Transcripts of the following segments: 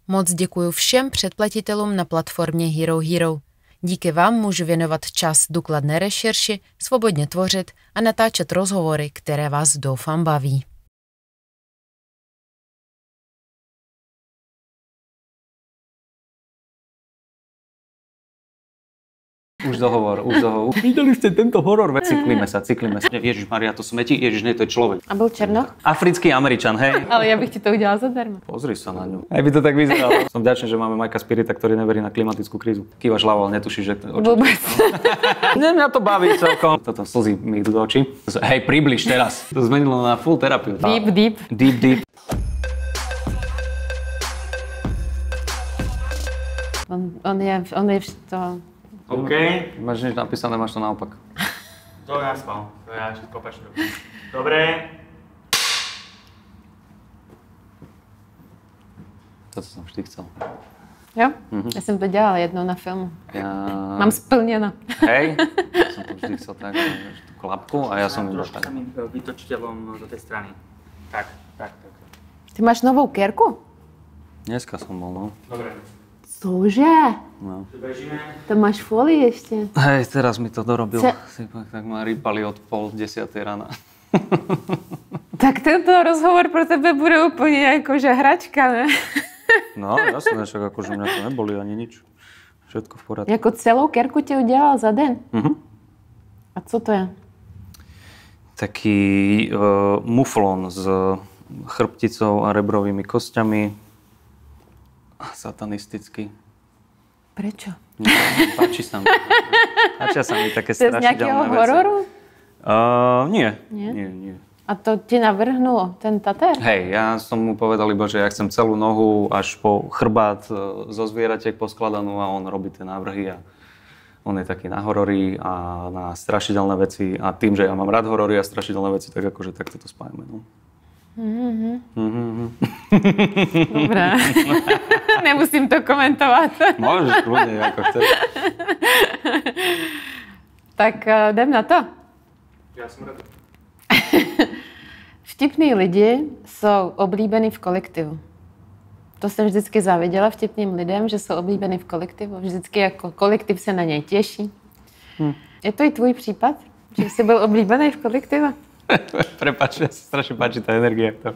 Moc děkuji všem předplatitelům na platformě Hero Hero. Díky vám můžu věnovat čas důkladné rešerši, svobodně tvořit a natáčet rozhovory, které vás doufám baví. Už dohovor. Videli ste tento horor? Cyklíme sa. Ježišmaria, to smeti, ježiš, nie, to je človek. A byl Černoch? Africký Američan, hej. Ale ja bych ti to udělala zadarmo. Pozri sa na ňu. Aj by to tak vyzeralo. Som vďačný, že máme Majka Spirita, ktorý neverí na klimatickú krízu. Kývaš hlavou, ale netušíš, že... Vôbec. Mňa to baví celkom. Toto slzy mi idú do očí. Hej, približ teraz. To zmenilo na full terapiu. Deep. On je to... OK. Máš niečo napísané, máš to naopak. To ja spal. To ja všetko opačne. Dobre. Toto som vždy chcel. Jo? Ja som to dělala jednou na filmu. Mám splněno. Hej? Som to vždy chcel tak, tú klapku a ja som iba tak. Trošku sa mi vytočiteľom do tej strany. Tak. Ty máš novou kerku? Dneska som bol, no. Dobre. Cože? No. Bežíme. To máš folii ešte. Hej, teraz mi to dorobil. Tak ma rýpali od 9:30 rána. Tak tento rozhovor pro tebe bude úplne akože hračka, ne? No, jasné, však akože mňa to neboli ani nič. Všetko v poriadku. Jako celou kerku ti udělal za den? A co to je? Taký muflon s chrbticou a rebrovými kostiami. Satanistický. Prečo? Páči sa mi. Páčia sa mi také strašidelné veci. To je z nejakého hororu? Nie. A to ti navrhnulo ten tater? Hej, ja som mu povedal iba, že ja chcem celú nohu až po chrbát zo zvieratiek poskladanú a on robí tie návrhy a on je taký na horory a na strašidelné veci a tým, že ja mám rád horory a strašidelné veci, tak akože takto to spájame. No. Dobre. Nemusím to komentovať. Môžeš, kľudne, ako chceš. Tak jdem na to. Ja som rád. Vtipní lidi jsou oblíbení v kolektivu. To jsem vždycky záviděla vtipným lidem, že jsou oblíbení v kolektivu. Vždycky jako kolektiv se na něj těší. Je to i tvůj případ? Že jsi byl oblíbený v kolektivu? Prepáč, ja sa strašne páči tá energia. To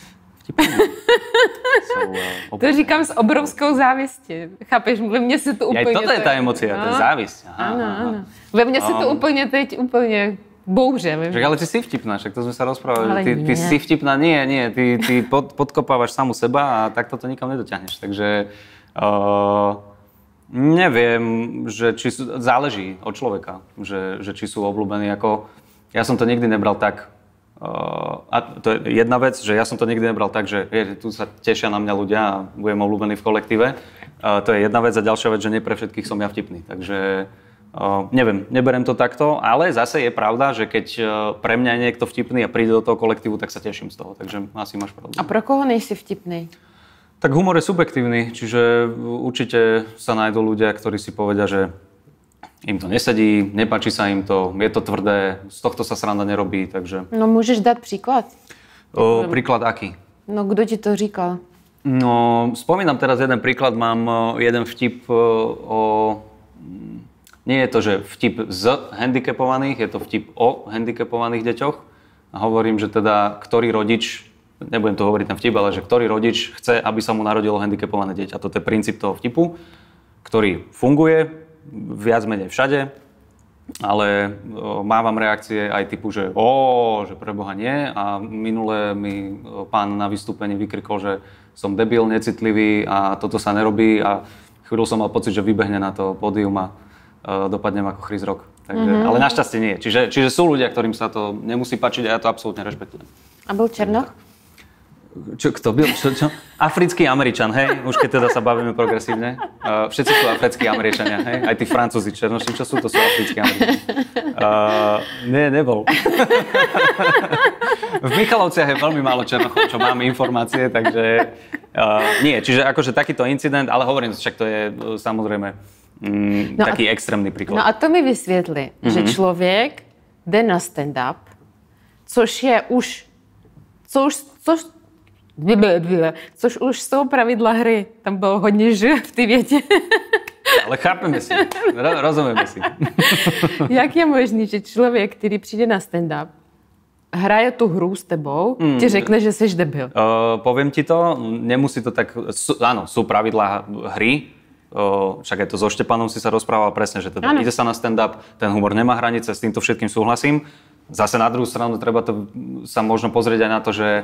říkám s obrovskou závistí. Chápeš? Ve mně se to úplně... Toto je tá emócia, to je závisť. Áno. Ve mně se to úplně teď bouře. Však ale ty si vtipná, však to sme sa rozprávali. Ty si vtipná, nie. Ty podkopávaš samu seba a takto to nikam nedotiahneš. Takže neviem, že či záleží od človeka, že či sú obľúbení ako... Ja som to nikdy nebral tak, a to je jedna vec, že ja som to nikdy nebral tak, že tu sa tešia na mňa ľudia a budem obľúbený v kolektíve. To je jedna vec a ďalšia vec, že nie pre všetkých som ja vtipný. Takže neviem, neberem to takto, ale zase je pravda, že keď pre mňa je niekto vtipný a príde do toho kolektívu, tak sa teším z toho, takže asi máš pravdu. A pro koho nejsi vtipný? Tak humor je subjektívny, čiže určite sa nájdú ľudia, ktorí si povedia, že im to nesedí, nepáči sa im to, je to tvrdé, z tohto sa sranda nerobí, takže... No můžeš dát příklad? Príklad aký? No kdo ti to říkal? No, spomínam teraz jeden príklad, mám jeden vtip o... Nie je to, že vtip z handicapovaných, je to vtip o handicapovaných deťoch. A hovorím, že teda, ktorý rodič, nebudem to hovoriť ten vtip, ale že ktorý rodič chce, aby sa mu narodilo handicapované dieťa. Toto je princíp toho vtipu, ktorý funguje viac menej všade, ale mávam reakcie aj typu, že preboha nie. A minule mi pán na vystúpení vykrikol, že som debil, necitlivý a toto sa nerobí a chvíľu som mal pocit, že vybehne na to pódium a dopadnem ako Chris Rock. Takže, ale našťastie nie. Čiže sú ľudia, ktorým sa to nemusí páčiť a ja to absolútne rešpektujem. A byl Černoch? Kto byl? Čo? Africký Američan, hej? Už keď teda sa bavíme progresívne. Všetci sú africkí Američania, hej? Aj tí Francúzi černoši, čo sú? To sú africkí Američania. Nie, nebol. V Michalovciach je veľmi málo Černochov, čo mám informácie, takže nie. Čiže akože takýto incident, ale hovorím, však to je samozrejme taký extrémny príklad. No a to mi vysvětli, že člověk jde na stand-up, což Což už jsou pravidla hry. Tam bylo hodně ž v té větě. Ale chápeme si, rozumieme si. Jak je možný, že člověk, který přijde na stand-up, hraje tu hru s tebou, ti řekne, že jsi debil? Poviem ti to, nemusí to tak... Áno, sú pravidlá hry, však aj to so Štepanom si sa rozprával presne, že teda ide sa na stand-up, ten humor nemá hranice, s týmto všetkým súhlasím. Zase na druhú stranu treba to sa možno pozrieť aj na to, že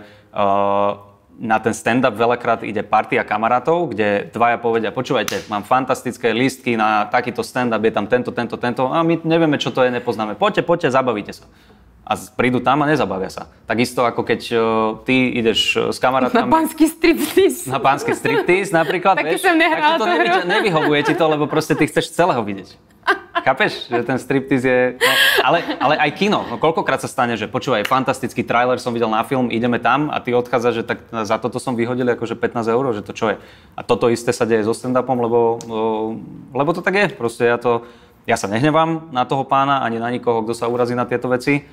na ten stand-up veľakrát ide partia kamarátov, kde dvaja povedia, počúvajte, mám fantastické lístky na takýto stand-up, je tam tento a my nevieme, čo to je, nepoznáme. Poďte, zabavíte sa. A prídu tam a nezabavia sa. Takisto ako keď ty ideš s kamarátkami... Na pánsky striptease. Na pánsky striptease napríklad, Taky som nehrala tú hru. Nevyhovuje ti to, lebo proste ty chceš celého vidieť. Chápeš, že ten striptease je... No, ale aj kino. No, koľkokrát sa stane, že počúvaj, fantastický trailer som videl na film, ideme tam a ty odchádzaš, že tak za toto som vyhodil akože 15 €, že to čo je. A toto isté sa deje so stand-upom, lebo to tak je. Proste ja sa nehnevám na toho pána, ani na nikoho, kto sa urazí na tieto veci.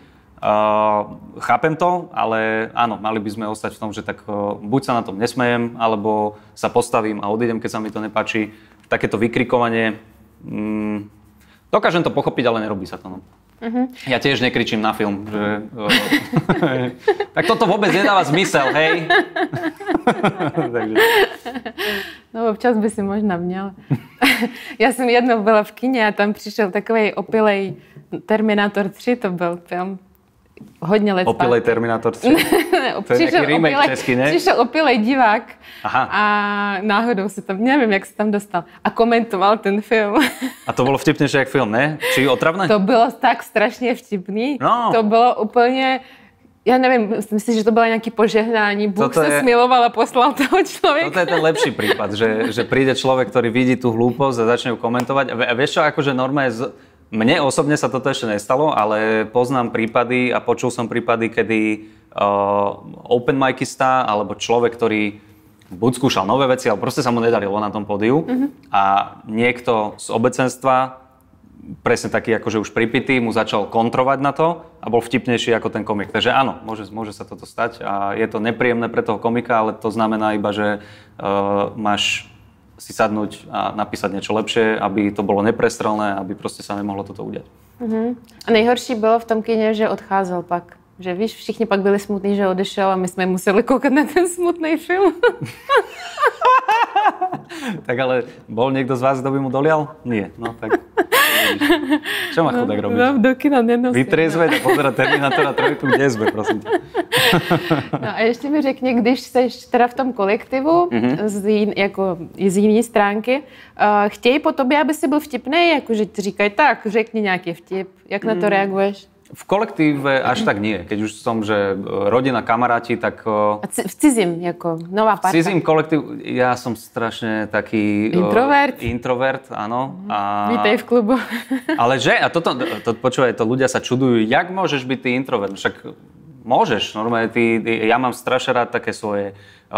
Chápem to, ale áno, mali by sme ostať v tom, že tak buď sa na tom nesmejem, alebo sa postavím a odídem, keď sa mi to nepáči. Takéto vykrikovanie, dokážem to pochopiť, ale nerobí sa to. No. Ja tiež nekričím na film, že... tak toto vôbec nedáva zmysel, hej? Takže... No občas by si možná měl. Já jsem jednou byla v kině a tam přišel takovej opilej Terminator 3, to byl film. Hodně let zpátky. Opilej Terminator 3? To je nejaký remake český, ne? Přišel opilej divák. Aha. A náhodou se tam, nevím, jak se tam dostal, a komentoval ten film. A to bylo vtipnější jak film, ne? Či otravné? To bylo tak strašně vtipný. No. To bylo úplně... Ja neviem, myslím, že to bylo nějaké požehnání. Bůh se smiloval a poslal toho človeka. Toto je ten lepší prípad, že príde človek, ktorý vidí tú hlúposť a začne ju komentovať. A vieš čo, akože normálne... Mne osobne sa toto ešte nestalo, ale poznám prípady a počul som prípady, kedy open micista alebo človek, ktorý buď skúšal nové veci, ale proste sa mu nedarilo na tom pódiu a niekto z obecenstva, presne taký akože už pripitý, mu začal kontrovať na to a bol vtipnejší ako ten komik. Takže áno, môže sa toto stať a je to nepríjemné pre toho komika, ale to znamená iba, že máš si sadnúť a napísať niečo lepšie, aby to bolo neprestrelné, aby proste sa nemohlo toto udiať. A nejhorší bylo v tom kině, že odcházel pak. Že víš, všichni pak byli smutní, že odešel a my jsme museli koukat na ten smutný film. Tak ale bol niekto z vás, kto by mu dolial? Nie, no tak... Čo má chudák robiť? No, do kina nenosím. Vytriezveť a pozerať Terminatora 3, kde sme, prosím ťa. No a ještě mi řekni, když jsi teda v tom kolektivu z jiné stránky, chtějí po tobě, aby si byl vtipnej, jakože ti říkají, tak řekni nějaký vtip, jak na to reaguješ? V kolektíve až tak nie. Keď už som, že rodina, kamaráti, tak... A v cizím, jako nová parta? V cizím kolektív, ja som strašne taký... Introvert, áno. Vítej v klubu. Ale že? A toto počúvaj, to ľudia sa čudujú, jak môžeš byť ty introvert? Však môžeš, normálne ja mám strašne rád také svoje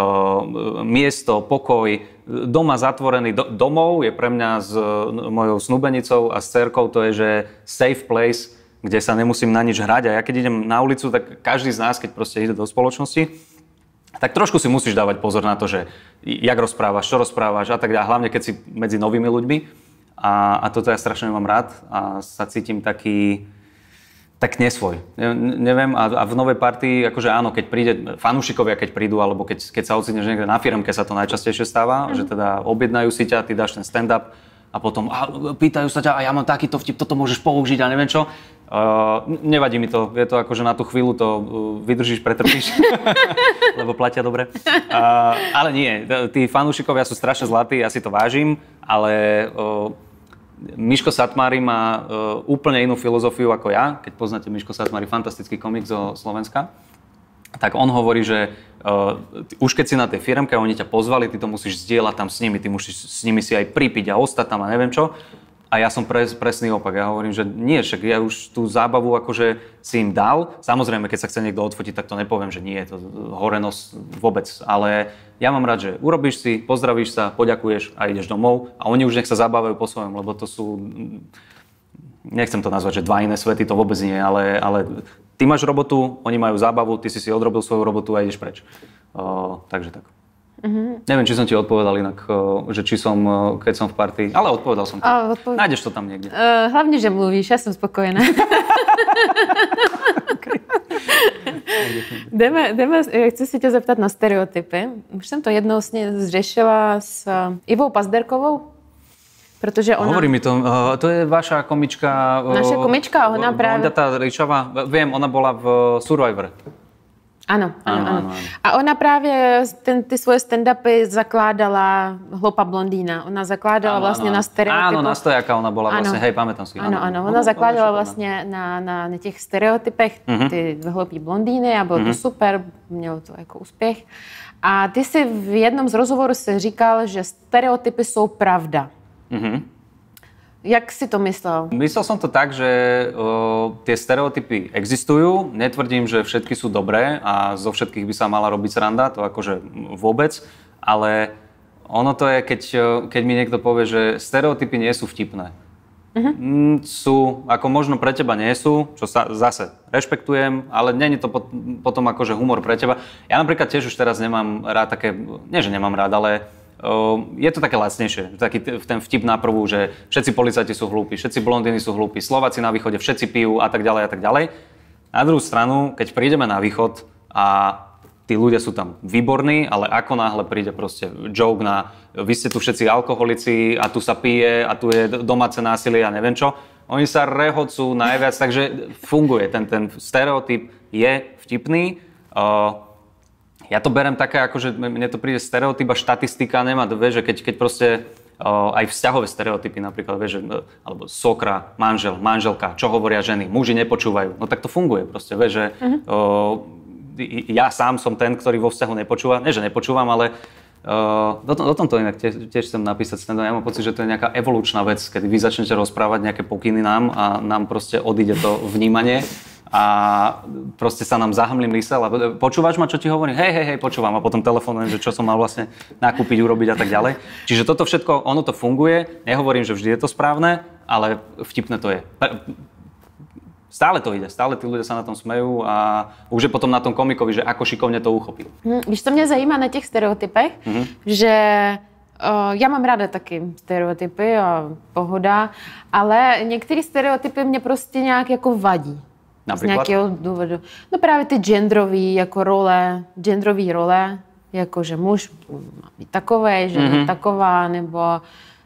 miesto, pokoj, doma zatvorený. Domov je pre mňa s mojou snúbenicou a s dcerkou, to je, že safe place, kde sa nemusím na nič hrať. A ja keď idem na ulicu, tak každý z nás, keď proste ide do spoločnosti, tak trošku si musíš dávať pozor na to, že jak rozprávaš, čo rozprávaš a tak ďalej. Hlavne keď si medzi novými ľuďmi. A toto ja strašne mám rád a sa cítim taký tak nesvoj. Neviem, a v novej partii, akože áno, keď príde, fanúšikovia keď prídu, alebo keď sa ocitneš niekde na firemke, sa to najčastejšie stáva, že teda objednajú si ťa, ty dáš ten stand-up a potom pýtajú sa ťa, a ja mám takýto vtip, toto môžeš použiť a neviem čo. Nevadí mi to, je to akože na tú chvíľu to vydržíš, pretrpíš, lebo platia dobre. Ale nie, tí fanúšikovia sú strašne zlatí, ja si to vážim, ale Miško Satmári má úplne inú filozofiu ako ja. Keď poznáte Miško Satmári, fantastický komik zo Slovenska, tak on hovorí, že už keď si na tej firemke a oni ťa pozvali, ty to musíš zdieľať tam s nimi, ty musíš s nimi si aj pripiť a ostať tam a neviem čo. A ja som presný opak. Ja hovorím, že nie, však ja už tú zábavu akože si im dal. Samozrejme, keď sa chce niekto odfotiť, tak to nepoviem, že nie je to hore nos vôbec. Ale ja mám rád, že urobíš si, pozdravíš sa, poďakuješ a ideš domov. A oni už nech sa zabávajú po svojom, lebo to sú... Nechcem to nazvať, že dva iné svety, to vôbec nie, ale ty máš robotu, oni majú zábavu, ty si odrobil svoju robotu a ideš preč. Takže tak. Neviem, či som ti odpovedal inak, že či som, keď som v partii, ale odpovedal som ti. Nájdeš to tam niekde. Hlavne, že mluvíš, ja som spokojená. Chci se tě zeptat na stereotypy. Už jsem to jednou zřešila s Ivou Pazderkovou, protože ona... Hovorí mi to je vaša komička... Naša komička, ona právě... Tá Ríšová, viem, ona bola v Survivor. Ano. A ona právě ty svoje stand-upy zakládala Hloupá blondýna. Ona zakládala vlastně na stereotypech. Áno, na stojáka ona bola vlastne, hej, pamätám si. Ano. Ona zakládala vlastně na těch stereotypech ty hloupý blondýny a bylo to super, mělo to jako úspěch. A ty si v jednom z rozhovorů si říkal, že stereotypy jsou pravda. Jak si to myslel? Myslel som to tak, že tie stereotypy existujú. Netvrdím, že všetky sú dobré a zo všetkých by sa mala robiť sranda, to akože vôbec. Ale ono to je, keď mi niekto povie, že stereotypy nie sú vtipné. Sú, ako možno pre teba nie sú, čo sa zase rešpektujem, ale nie je to potom akože humor pre teba. Ja napríklad tiež už teraz nemám rád také, nie že nemám rád, ale je to také lacnejšie, taký ten vtip na prvú, že všetci policajti sú hlúpi, všetci blondíny sú hlúpi, Slováci na východe všetci pijú a tak ďalej a tak ďalej. Na druhú stranu, keď prídeme na východ a tí ľudia sú tam výborní, ale ako náhle príde proste joke na vy ste tu všetci alkoholici a tu sa pije a tu je domáce násilie a neviem čo, oni sa rehocú najviac, takže funguje, ten stereotyp je vtipný. Ja to berem také, akože mne to príde stereotyp a štatistika nemá, vieš, že keď proste aj vzťahové stereotypy napríklad, vieš, že, alebo sokra, manžel, manželka, čo hovoria ženy, muži nepočúvajú, no tak to funguje proste, vieš, že ja sám som ten, ktorý vo vzťahu nepočúva, nie že nepočúvam, ale do tomto inak tiež chcem napísať, ja mám pocit, že to je nejaká evolučná vec, kedy vy začnete rozprávať nejaké pokyny nám a nám proste odíde to vnímanie. A proste sa nám zahmlí mysel a počúvaš ma, čo ti hovorím? Hej, počúvam a potom telefonujem, že čo som mal vlastne nakúpiť, urobiť a tak ďalej. Čiže toto všetko, ono to funguje, nehovorím, že vždy je to správne, ale vtipné to je. Stále to ide, stále tí ľudia sa na tom smejú a už je potom na tom komikovi, že ako šikovne to uchopil. Víš, co mě zajímá na těch stereotypech, že já mám ráda taky stereotypy a pohoda, ale některé stereotypy mě prostě nějak jako vadí. Napríklad? Z nějakého důvodu. No právě ty genderový jako genderový role, jako že muž má být takovej, žena taková, nebo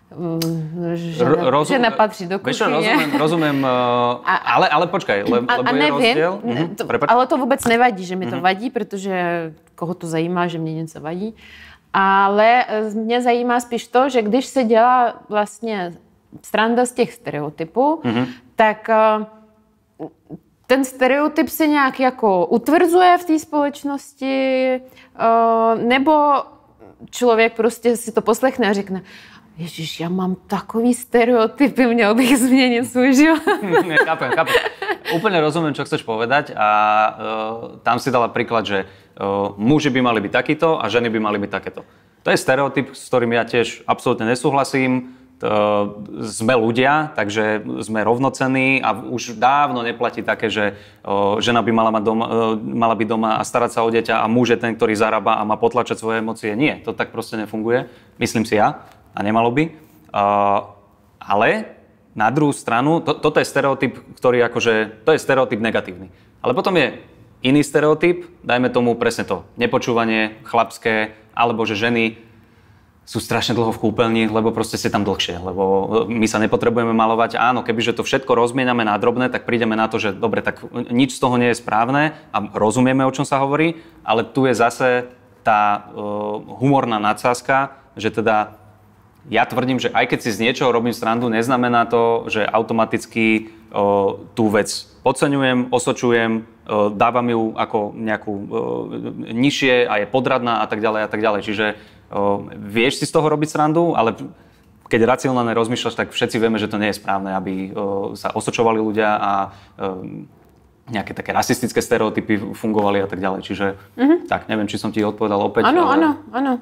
žena patří do kuchyně. Rozumím, ale počkaj, lebo je rozdiel. Ale to vůbec nevadí, že mi to vadí, protože koho to zajímá, že mě něco vadí. Ale mě zajímá spíš to, že když se dělá vlastně sranda z těch stereotypů, tak ten stereotyp se nějak jako utvrzuje v té společnosti, nebo člověk prostě si to poslechne a řekne, Ježiš, ja mám takový stereotypy, měl bych změnit svůj život. Chápem. Úplne rozumiem, čo chceš povedať a tam si dala príklad, že muži by mali byť takýto a ženy by mali byť takéto. To je stereotyp, s ktorým ja tiež absolútne nesúhlasím. Sme ľudia, takže sme rovnocenní a už dávno neplatí také, že žena by mala byť doma a starať sa o dieťa a muž je ten, ktorý zarába a má potlačať svoje emócie. Nie, to tak proste nefunguje, myslím si ja, a nemalo by. Ale na druhú stranu, toto je stereotyp, ktorý akože, to je stereotyp negatívny. Ale potom je iný stereotyp, dajme tomu presne to, nepočúvanie, chlapské, alebo že ženy sú strašne dlho v kúpeľni, lebo proste ste tam dlhšie, lebo my sa nepotrebujeme malovať. Áno, kebyže to všetko rozmiename na drobné, tak prídeme na to, že dobre, tak nič z toho nie je správne a rozumieme, o čom sa hovorí, ale tu je zase tá humorná nadsázka, že teda ja tvrdím, že aj keď si z niečoho robím srandu, neznamená to, že automaticky tú vec podceňujem, osočujem, dávam ju ako nejakú nižšie a je podradná a tak ďalej. Čiže vieš si z toho robiť srandu, ale keď racionálne rozmýšľaš, tak všetci vieme, že to nie je správne, aby sa osočovali ľudia a nejaké také rasistické stereotypy fungovali a tak ďalej. Čiže tak, neviem, či som ti odpovedal opäť. Áno.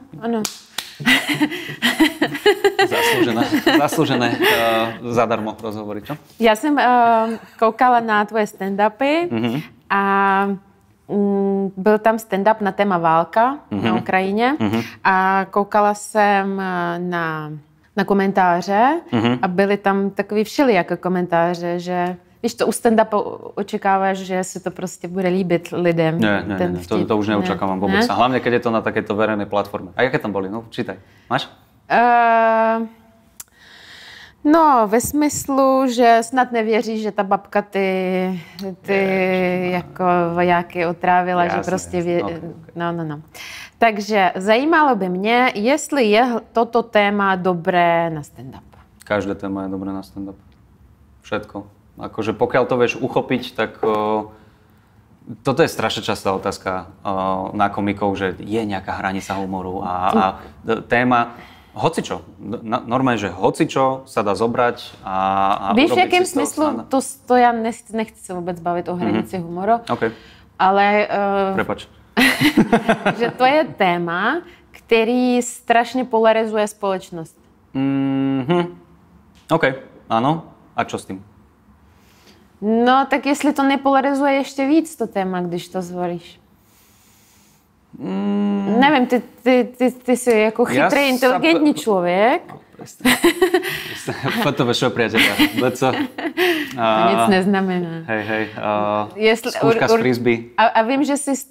Zaslúžené zadarmo rozhovory, čo? Já jsem koukala na tvoje stand-upy a byl tam stand-up na téma válka na Ukrajině a koukala jsem na komentáře a byly tam takový všelijaké komentáře, že víš, to u stand-upu očekáváš, že se to prostě bude líbit lidem. Ne, to už neočakávam vôbec. A hlavne, keď je to na takéto verejnej platforme. A jaké tam boli? No, čítaj. Máš? No, ve smyslu, že snad nevěří, že ta babka ty jako vojáky otrávila, jasne, že prostě okay. No. Takže zajímalo by mě, jestli je toto téma dobré na stand-up. Každé téma je dobré na stand-up. Všetko. Akože pokiaľ to vieš uchopiť, tak toto je strašne častá otázka na komikov, že je nejaká hranica humoru a téma hocičo. Normálne, že hocičo sa dá zobrať a víš, v jakém smyslu? To já nechci se vůbec bavit o hranici humoru, okay. Ale prepač. že to je téma, který strašně polarizuje společnost. OK, áno. A čo s tým? No, tak jestli to nepolarizuje ještě víc to téma, když to zvolíš. Nevím, ty jsi jako chytrý, inteligentní člověk. Fotové show, priateľa. To nic neznamená. Hej. Skúška z frisbee. A vím, že jsi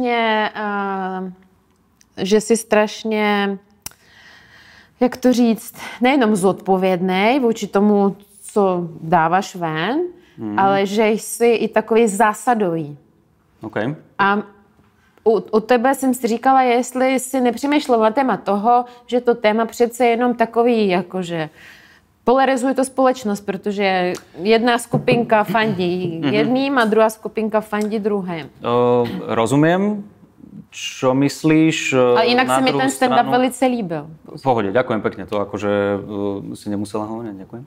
strašně, jak to říct, nejenom zodpovědnej vůči tomu, co dáváš ven, ale že jsi i takový zásadový. Okay. A u tebe jsem si říkala, jestli si nepřemýšlel na téma toho, že to téma přece jenom takový, jakože polarizuje to společnost, protože jedna skupinka fandí jedným a druhá skupinka fandí druhým. Rozumiem, čo myslíš. A jinak se mi ten stand-up velice líbil. V pohode, ďakujem pekne. To akože si nemusela hovoriť, ďakujem.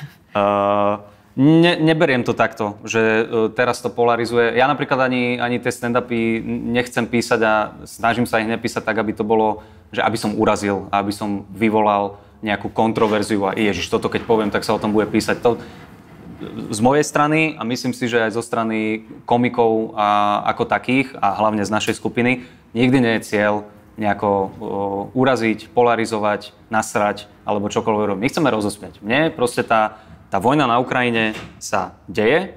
Neberiem to takto, že teraz to polarizuje. Ja napríklad ani tie stand-upy nechcem písať a snažím sa ich nepísať tak, aby to bolo, že aby som urazil, aby som vyvolal nejakú kontroverziu a ježiš, toto keď poviem, tak sa o tom bude písať. To z mojej strany a myslím si, že aj zo strany komikov ako takých a hlavne z našej skupiny nikdy nie je cieľ nejako uraziť, polarizovať, nasrať alebo čokoľvek. My chceme rozosmiať. Mne proste tá vojna na Ukrajine sa deje,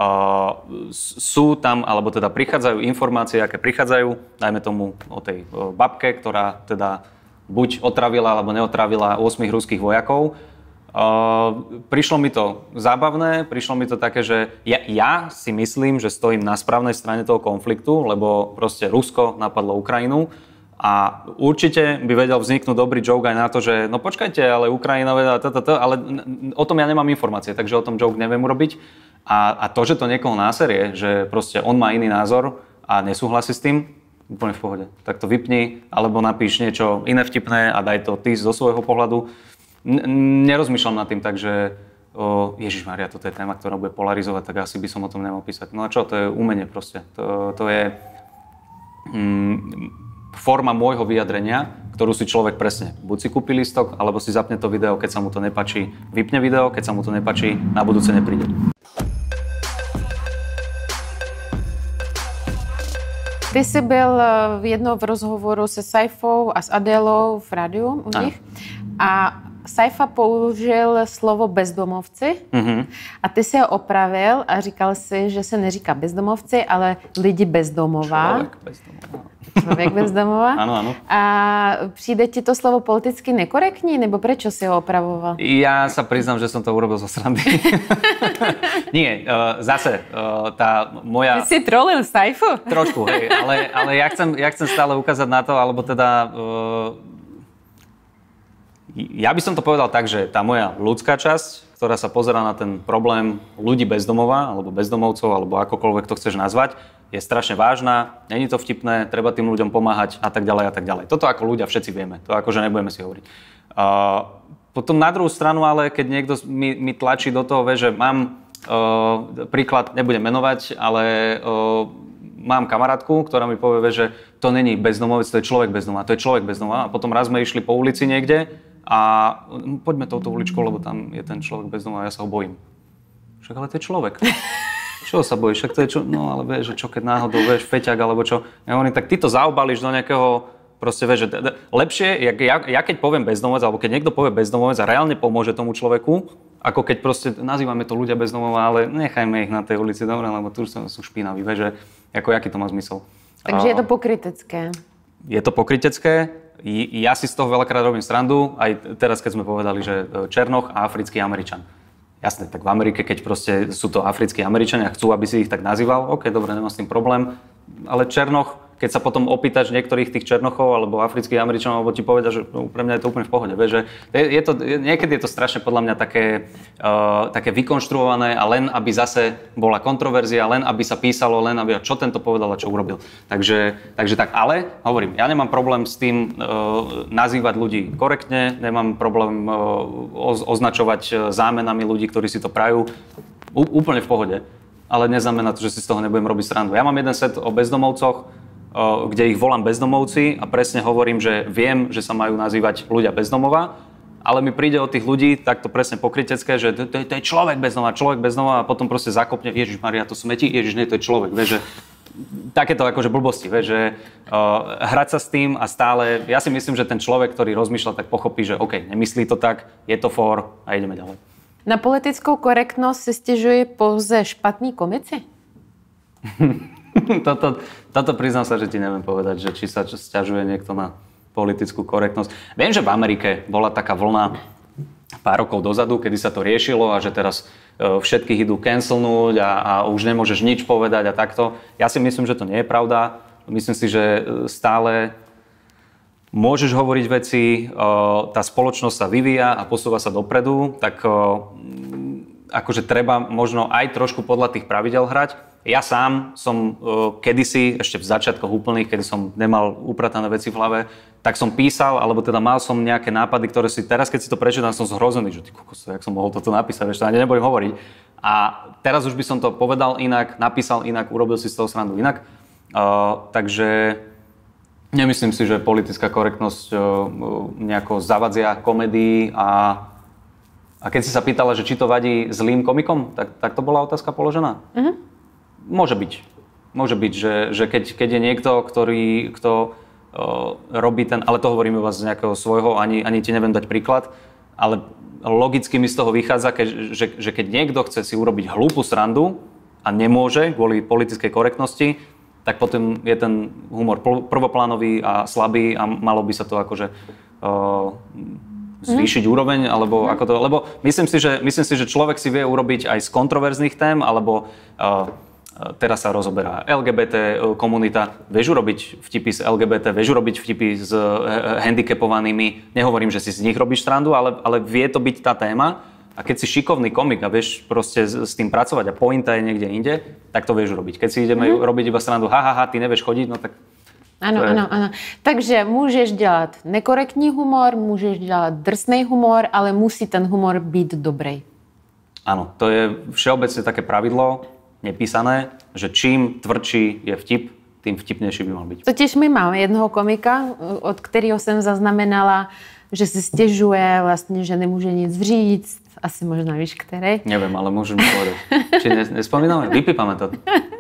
sú tam, alebo teda prichádzajú informácie, aké prichádzajú, dajme tomu o tej babke, ktorá teda buď otravila, alebo neotravila 8 ruských vojakov. Prišlo mi to zábavné, prišlo mi to také, že ja si myslím, že stojím na správnej strane toho konfliktu, lebo proste Rusko napadlo Ukrajinu. A určite by vedel vzniknúť dobrý joke aj na to, že no počkajte, ale Ukrajina vedela ale o tom ja nemám informácie, takže o tom joke neviem urobiť. A to, že to niekoho náserie, že proste on má iný názor a nesúhlasí s tým, úplne v pohode. Tak to vypni, alebo napíš niečo iné vtipné a daj to ty zo svojho pohľadu. Nerozmýšľam nad tým tak, že Ježišmaria, toto je téma, ktorá bude polarizovať, tak asi by som o tom nemal písať. No a čo, to je umenie proste. To je forma môjho vyjadrenia, ktorú si človek presne buď si kúpi lístok, alebo si zapne to video, keď sa mu to nepáči, vypne video, keď sa mu to nepáči, na budúce nepríde. Ty jsi byl jednou v rozhovoru se Saifou a s Adélou v rádiu u nich a Saifa použil slovo bezdomovci a ty si ho opravil a říkal si, že se neříká bezdomovci, ale lidi bezdomová. Člověk bezdomová. Áno. A přijde ti to slovo politicky nekorektní, nebo prečo si ho opravoval? Ja sa priznám, že som to urobil zo srandy. Nie, zase tá moja... Ty si trolil Saifu? Trošku, hej, ale ja chcem stále ukázať na to, alebo teda... Ja by som to povedal tak, že tá moja ľudská časť, ktorá sa pozerá na ten problém ľudí bezdomova, alebo bezdomovcov, alebo akokoľvek to chceš nazvať, je strašne vážna, není to vtipné, treba tým ľuďom pomáhať a tak ďalej a tak ďalej. Toto ako ľudia všetci vieme, to akože nebudeme si hovoriť. Potom na druhú stranu, ale keď niekto mi tlačí do toho, že mám príklad, nebudem menovať, ale mám kamarátku, ktorá mi povie, že to není bezdomovec, to je človek bezdomova, to je človek bezdomova. A potom raz sme išli po ulici niekde a poďme touto uličkou, lebo tam je ten človek bezdomova a ja sa ho bojím. Však ale to je človek. čo sa bojíš, však to je čo, no ale vieš, že čo keď náhodou, vieš, feťak alebo čo. Ja hovorím, tak ty to zaobališ do nejakého, proste vieš, že lepšie, ja keď poviem bezdomovec, alebo keď niekto povie bezdomovec a reálne pomôže tomu človeku, ako keď proste nazývame to ľudia bezdomova, ale nechajme ich na tej ulici, dobre, lebo tu sú špinaví, vieš, že ako jaký to má zmysel. Takže je to pokrytecké. Je to pokrytecké, ja si z toho veľakrát robím srandu, aj teraz, keď sme povedali, že Černoch a africký Američan. Jasné, tak v Amerike, keď proste sú to africkí Američania a chcú, aby si ich tak nazýval, OK, dobre, nemám s tým problém, ale Černoch, keď sa potom opýtaš niektorých tých Černochov alebo afrických Američanov, alebo ti povedia, že pre mňa je to úplne v pohode. Vieš, že niekedy je to strašne podľa mňa také vykonštruované a len aby zase bola kontroverzia, len aby sa písalo, len aby čo tento povedal a čo urobil. Takže tak, ale hovorím, ja nemám problém s tým nazývať ľudí korektne, nemám problém označovať zámenami ľudí, ktorí si to prajú. Úplne v pohode. Ale neznamená to, že si z toho nebudem robiť srandu. Ja mám jeden set o bezdomovcoch, kde ich volám bezdomovci a presne hovorím, že viem, že sa majú nazývať ľudia bezdomova, ale mi príde od tých ľudí takto presne pokrytecké, že to je človek bezdomova a potom proste zakopne, Ježišmaria, to smeti, Ježiš, nie, to je človek, vieš, že takéto akože blbosti, vieš, že hrať sa s tým a stále, ja si myslím, že ten človek, ktorý rozmýšľa, tak pochopí, že OK, nemyslí to tak, je to for a ideme ďalej. Na politickou korektnost si stěžuje pouze špatní komici? Toto priznám sa, že ti neviem povedať, že či sa sťažuje niekto na politickú korektnosť. Viem, že v Amerike bola taká vlna pár rokov dozadu, kedy sa to riešilo a že teraz všetkých idú cancelnúť a už nemôžeš nič povedať a takto. Ja si myslím, že to nie je pravda. Myslím si, že stále môžeš hovoriť veci, tá spoločnosť sa vyvíja a posúva sa dopredu, tak akože treba možno aj trošku podľa tých pravidel hrať. Ja sám som kedysi, ešte v začiatkoch úplných, kedy som nemal upratané veci v hlave, tak som písal, alebo teda mal som nejaké nápady, ktoré si teraz, keď si to prečítam, som zhrozený, že ty kokos, jak som mohol toto napísať, vieš, to ani nebudem hovoriť. A teraz už by som to povedal inak, napísal inak, urobil si z toho srandu inak. Takže nemyslím si, že politická korektnosť nejako zavadzia komédii a keď si sa pýtala, že či to vadí zlým komikom, tak to bola otázka položená? Mhm. Môže byť, že keď je niekto, kto robí ten, ale to hovorím u vás z nejakého svojho, ani ti neviem dať príklad, ale logicky mi z toho vychádza, že keď niekto chce si urobiť hlúpu srandu a nemôže kvôli politickej korektnosti, tak potom je ten humor prvoplánový a slabý a malo by sa to akože zvýšiť úroveň, alebo ako to, lebo myslím si, že človek si vie urobiť aj z kontroverzných tém, alebo teraz sa rozoberá LGBT komunita. Vieš urobiť vtipy z LGBT, vieš urobiť vtipy s handicapovanými. Nehovorím, že si z nich robíš srandu, ale vie to byť tá téma. A keď si šikovný komik a vieš proste s tým pracovať a pointa je niekde inde, tak to vieš urobiť. Keď si ideme robiť iba srandu, ty nevieš chodiť, no tak... Ano. Takže můžeš dělat nekorektní humor, můžeš dělat drsný humor, ale musí ten humor být dobrý. Áno, to je všeobecne také pravidlo, nepísané, že čím tvrdší je vtip, tým vtipnější by mal byť. Totiž my máme jednoho komika, od kterého jsem zaznamenala, že si stěžuje vlastně, že nemůže nic říct. Asi možná víš, který. Neviem, ale môžeš mi povedať. Či nespomíname? Vypípame to.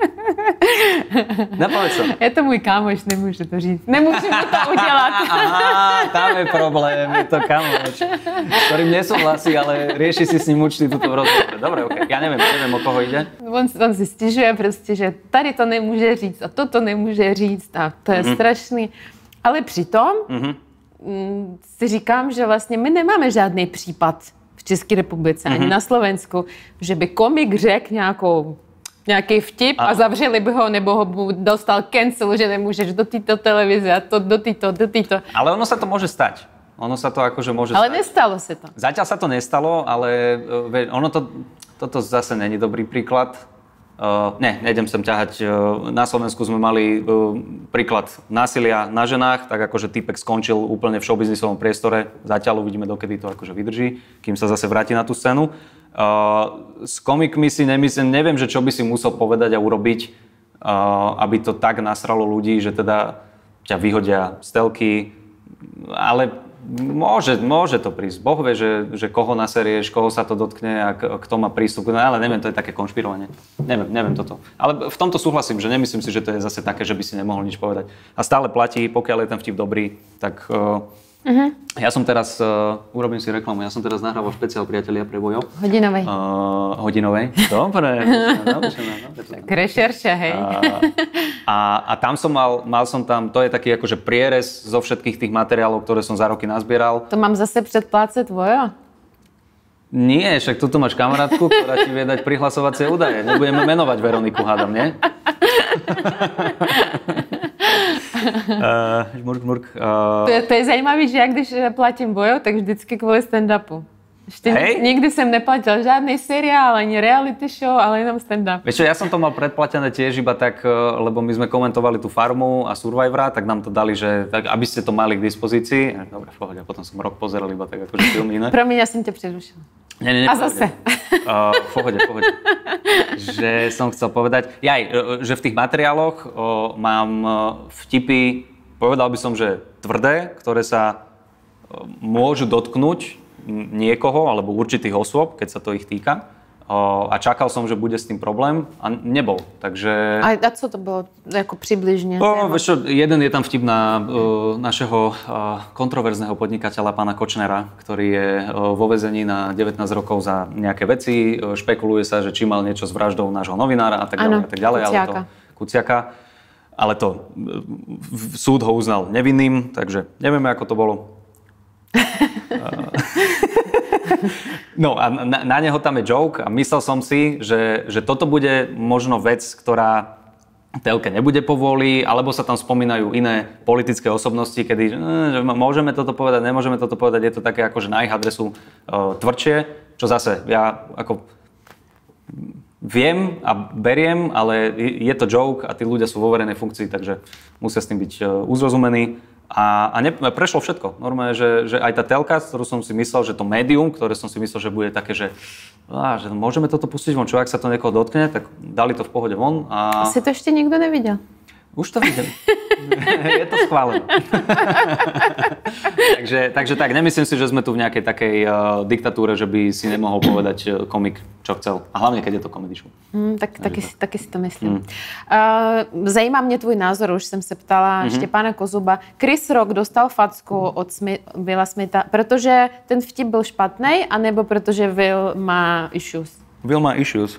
Napoveď sa. Je to můj kámoš, nemůžu to říct. Nemůžu mu to udělat. Aha, tam je problém, je to kámoš, s ktorým nesúhlasí, ale rieši si s ním určitý túto rozhovor. Dobre, okay. Ja neviem, o koho ide. On si stěžuje prostě, že tady to nemůže říct a toto nemůže říct a to je strašný. Ale přitom si říkám, že vlastně my nemáme žádný případ v České republice, ani na Slovensku, že by komik řekl nějaký vtip a zavřeli by ho, nebo ho dostal cancel, že nemůžeš do této televize a do této. Ale ono sa to môže stať. Ono sa to akože môže ale stať. Ale nestalo sa to. Zatiaľ sa to nestalo, ale toto zase není dobrý príklad. Nejdem sem ťahať. Na Slovensku sme mali príklad násilia na ženách, tak akože týpek skončil úplne v showbiznisovom priestore. Zatiaľ uvidíme, dokedy to akože vydrží, kým sa zase vráti na tú scénu. S komikmi si neviem, že čo by si musel povedať a urobiť, aby to tak nasralo ľudí, že teda ťa vyhodia z telky. Ale môže to prísť. Boh vie, že koho naserieš, koho sa to dotkne a kto má prístup. No, ale neviem, to je také konšpirovanie. Neviem toto. Ale v tomto súhlasím, že nemyslím si, že to je zase také, že by si nemohol nič povedať. A stále platí, pokiaľ je ten vtip dobrý, tak... Ja som teraz, urobím si reklamu, ja som teraz nahrával špeciál Priatelia pre Vojo. Hodinovej. Hodinovej, dobre. Tak rešerša, hej. A tam som mal som tam, to je taký akože prierez zo všetkých tých materiálov, ktoré som za roky nazbieral. To mám zase predplácať Vojo? Nie, však tu máš kamarátku, ktorá ti vie dať prihlasovacie údaje. Nebudeme menovať Veroniku, hádam, nie? Murk. To je zajímavé, že ja když platím Vojo, tak vždycky kvôli stand-upu. Nikdy som neplatil žiadny seriál, ani reality show, ale jenom stand-up. Vieš čo, ja som to mal predplatené tiež iba tak, lebo my sme komentovali tú Farmu a Survivora, tak nám to dali, že tak, aby ste to mali k dispozícii. Dobre, v pohode, potom som rok pozeral iba tak akože filmy iné. Promiň, ja som ťa prerušil. Nie, a zase. V pohode. Že som chcel povedať, že v tých materiáloch mám vtipy, povedal by som, že tvrdé, ktoré sa môžu dotknúť niekoho alebo určitých osôb, keď sa to ich týka. A čakal som, že bude s tým problém a nebol. Takže... A co to bolo ako približne? Vieš čo, jeden je tam vtip na našeho kontroverzného podnikateľa pána Kočnera, ktorý je vo väzení na 19 rokov za nejaké veci. Špekuluje sa, že či mal niečo s vraždou nášho novinára a tak ďalej. Kuciaka. Ale to súd ho uznal nevinným, takže nevieme, ako to bolo. No a na neho tam je joke a myslel som si, že toto bude možno vec, ktorá telke nebude povoli, alebo sa tam spomínajú iné politické osobnosti, kedy môžeme toto povedať, nemôžeme toto povedať, je to také akože na ich adresu tvrdšie, čo zase ja ako viem a beriem, ale je to joke a tí ľudia sú vo verejnej funkcii, takže musia s tým byť uzrozumení. A prešlo všetko. Normálne, že aj tá telka, ktorú som si myslel, že to médium, ktoré som si myslel, že bude také, že môžeme toto pustiť von, čo ak sa to niekoho dotkne, tak dali to v pohode von. A si to ešte nikto nevidel? Už to vidím. Je to schválené. takže tak, nemyslím si, že sme tu v nejakej takej diktatúre, že by si nemohol povedať komik, čo chcel. A hlavne, keď je to comedy show. Taky si to myslím. Zajímá mě tvůj názor, už jsem se ptala Štěpána Kozuba. Chris Rock dostal facku od Willa Smitha, protože ten vtip byl špatnej, anebo protože Will má issues? Will má issues.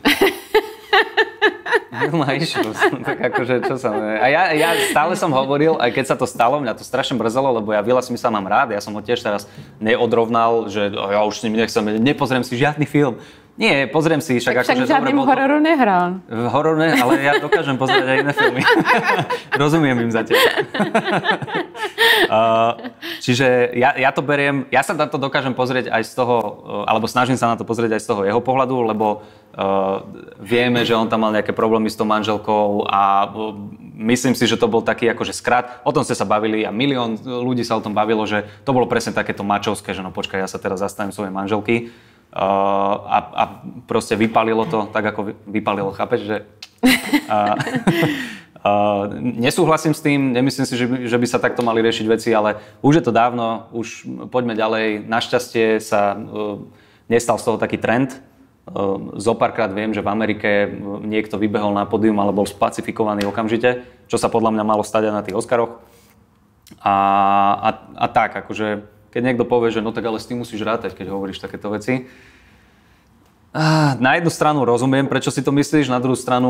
Tak akože, čo sa... A ja stále som hovoril, aj keď sa to stalo, mňa to strašne mrzelo, lebo ja Willa Smitha mám rád, ja som ho tiež teraz neodrovnal, že ja už s ním nechcem, nepozriem si žiadny film. Nie, pozriem si, však akože... Však žiadnym hororu nehral. Horor ne, ale ja dokážem pozrieť aj iné filmy. Rozumiem im zatiaľ. Čiže ja to beriem, ja sa na to dokážem pozrieť aj z toho, alebo snažím sa na to pozrieť aj z toho jeho pohľadu, lebo vieme, že on tam mal nejaké problémy s tou manželkou a myslím si, že to bol taký akože skrat. O tom ste sa bavili a milión ľudí sa o tom bavilo, že to bolo presne takéto mačovské, že no počkaj, ja sa teraz zastavím svojej manželky. A proste vypálilo to tak, ako vypálilo, chápeš, že... Nesúhlasím s tým, nemyslím si, že by sa takto mali riešiť veci, ale už je to dávno, už poďme ďalej. Našťastie sa nestal z toho taký trend. Zopárkrát viem, že v Amerike niekto vybehol na pódium, ale bol spacifikovaný okamžite, čo sa podľa mňa malo stať aj na tých Oscaroch. A tak, akože... Keď niekto povie, že no tak ale s tým musíš rátať, keď hovoríš takéto veci. Na jednu stranu rozumiem, prečo si to myslíš, na druhú stranu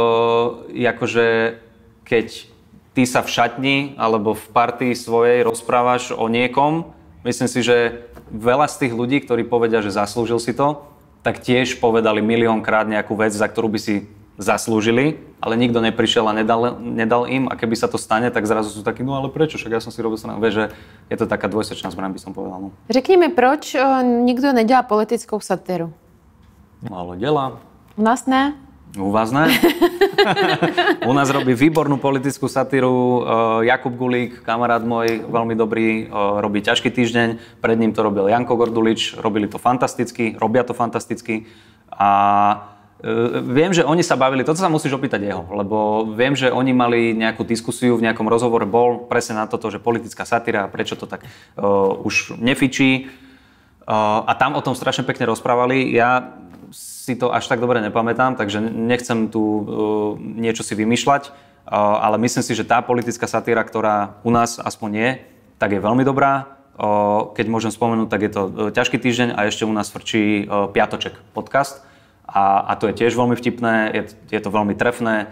akože keď ty sa v šatni alebo v partii svojej rozprávaš o niekom, myslím si, že veľa z tých ľudí, ktorí povedia, že zaslúžil si to, tak tiež povedali miliónkrát nejakú vec, za ktorú by si zaslúžili, ale nikto neprišiel a nedal im a keby sa to stane, tak zrazu sú takí, no ale prečo, však ja som si robil srandu. Vieš, že je to taká dvojsečná zbraň, by som povedal. No. Řekni mi, proč nikto nedělá politickou satíru? No ale dělá. U nás ne? U vás ne? U nás robí výbornú politickú satíru Jakub Gulík, kamarát môj, veľmi dobrý, robí Ťažký týždeň, pred ním to robil Janko Gordulič, robili to fantasticky, robia to fantasticky a viem, že oni sa bavili, toto sa musíš opýtať jeho, lebo viem, že oni mali nejakú diskusiu, v nejakom rozhovore bol presne na toto, že politická satíra, prečo to tak už nefičí. A tam o tom strašne pekne rozprávali. Ja si to až tak dobre nepamätám, takže nechcem tu niečo si vymýšľať, ale myslím si, že tá politická satíra, ktorá u nás aspoň je, tak je veľmi dobrá. Keď môžem spomenúť, tak je to Ťažký týždeň a ešte u nás frčí Piatoček podcast. A to je tiež veľmi vtipné, je to veľmi trefné.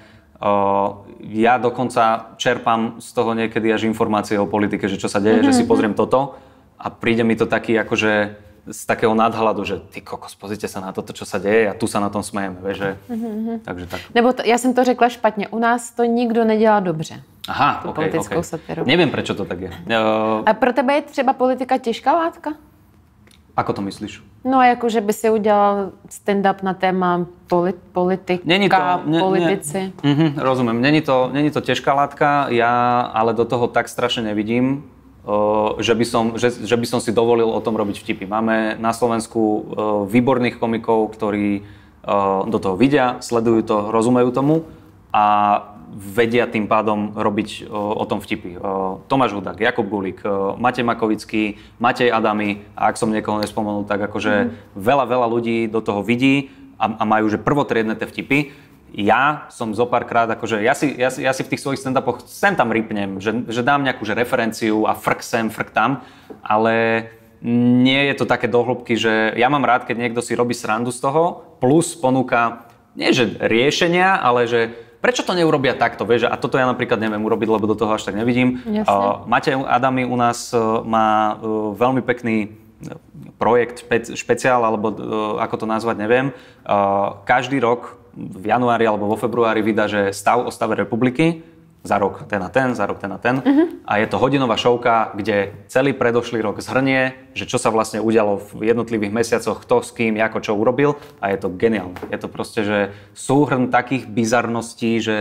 Ja dokonca čerpám z toho niekedy až informácie o politike, že čo sa deje, že si pozriem toto a príde mi to taký akože z takého nadhľadu, že ty kokos, pozrite sa na toto, čo sa deje a tu sa na tom smejeme, vieš, že... Takže tak. Nebo já jsem to řekla špatně, u nás to nikdo nedělá dobře. Aha, tu ok. politickou satiru. Neviem, prečo to tak je. A pro tebe je třeba politika těžká látka? Ako to myslíš? No, jako, že by si udělal stand-up na téma politika, politici. Rozumiem. Není to ťažká látka, ja ale do toho tak strašne nevidím, že by som si dovolil o tom robiť vtipy. Máme na Slovensku výborných komikov, ktorí do toho vidia, sledujú to, rozumejú tomu a vedia tým pádom robiť o tom vtipy. Tomáš Hudák, Jakub Gulík, Matej Makovický, Matej Adamy, a ak som niekoho nespomenul, tak akože veľa ľudí do toho vidí a majú že prvotriedne tie vtipy. Ja som zopárkrát, akože ja si v tých svojich stand-upoch sem tam rýpnem, že dám nejakú referenciu a frk sem, frk tam, ale nie je to také do hĺbky, že ja mám rád, keď niekto si robí srandu z toho, plus ponúka, nie že riešenia, ale že prečo to neurobia takto, vieš? A toto ja napríklad neviem urobiť, lebo do toho až tak nevidím. Matej Adamy u nás má veľmi pekný projekt, špeciál, alebo ako to nazvať, neviem. Každý rok v januári alebo vo februári vydá, že stav o stave republiky, za rok ten a ten, za rok ten a ten. A je to hodinová šovka, kde celý predošlý rok zhrnie, že čo sa vlastne udialo v jednotlivých mesiacoch, kto s kým, ako čo urobil. A je to geniálne. Je to proste, že súhrn takých bizarností, že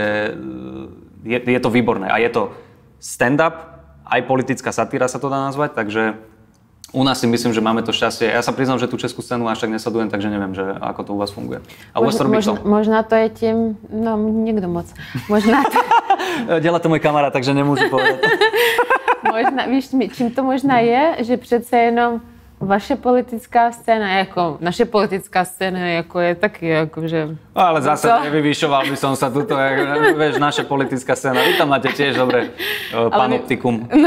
je to výborné. A je to stand-up, aj politická satíra sa to dá nazvať, takže u nás si myslím, že máme to šťastie. Ja sa priznám, že tú českú scénu až tak nesledujem, takže neviem, že ako to u vás funguje. A u vás to robí kto? Možná to je tím, no niekto moc. Možná to... Dělá to můj kamarád, takže nemůžu povedať. Možná, víš, čím to možná je, že přece jenom vaše politická scéna, jako naše politická scéna, jako je taky, jakože... Ale zase nevyvýšoval by som sa tuto, vieš, naša politická scéna. Vy tam máte tiež dobre panoptikum. No.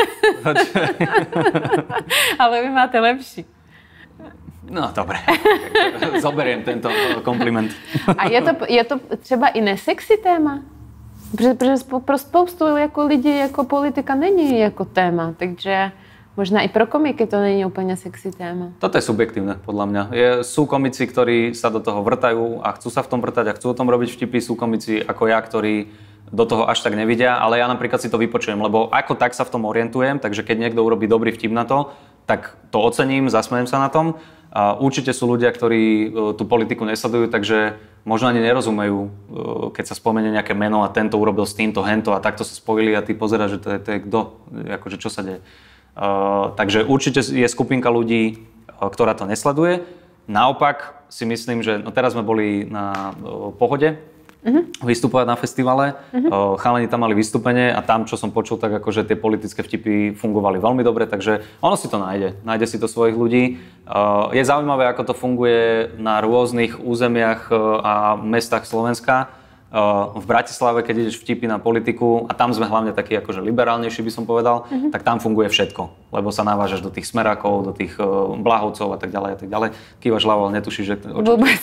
Ale vy máte lepší. No, dobre. Zoberiem tento kompliment. A je to třeba i nesexy téma? Protože pro spoustu jako lidí jako politika není jako téma, takže možná i pro komiky to není úplně sexy téma. Toto je subjektívne, podľa mňa. Sú komici, ktorí sa do toho vrtajú a chcú sa v tom vrtať a chcú o tom robiť vtipy. Sú komici ako ja, ktorí do toho až tak nevidia, ale ja napríklad si to vypočujem, lebo ako tak sa v tom orientujem, takže keď niekto urobí dobrý vtip na to, tak to ocením, zasmejem sa na tom. A určite sú ľudia, ktorí tú politiku nesledujú, takže možno ani nerozumejú, keď sa spomenie nejaké meno a tento urobil s týmto, hento a takto sa spojili a ty pozeráš, že to je kto, akože čo sa deje. Takže určite je skupinka ľudí, ktorá to nesleduje. Naopak si myslím, že teraz sme boli na Pohode vystupovať na festivale. Chalani tam mali vystúpenie a tam, čo som počul, tak akože tie politické vtipy fungovali veľmi dobre, takže ono si to nájde si to svojich ľudí. Je zaujímavé, ako to funguje na rôznych územiach a mestách Slovenska. V Bratislave, keď ideš vtipy na politiku, a tam sme hlavne takí akože liberálnejší, by som povedal, tak tam funguje všetko, lebo sa navážaš do tých smerákov, do tých Blahovcov a tak ďalej a tak ďalej. Kývaš hlavou, ale netušíš, že... Vôbec.